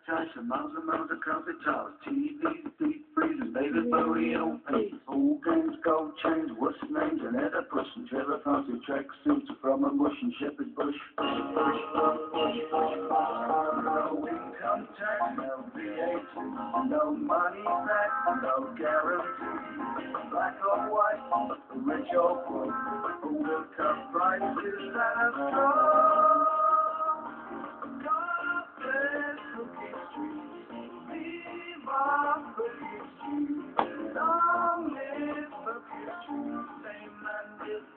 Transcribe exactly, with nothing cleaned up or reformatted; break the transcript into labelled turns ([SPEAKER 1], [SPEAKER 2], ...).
[SPEAKER 1] Tyson, miles and miles of coffee towers, T Vs, deep freezers, baby burrito pages, old games, gold chains, what's names, and head up pushing, trailer farms with track suits from a bush and shepherd bush. Bush, bush, bush, bush, bush, bush. No income tax, no V A T, no money back, no guarantee. Black or white, rich or poor, who will cut prices that are strong. God bless Cookie Street, viva Cookie Street, long live Cookie Street, amen.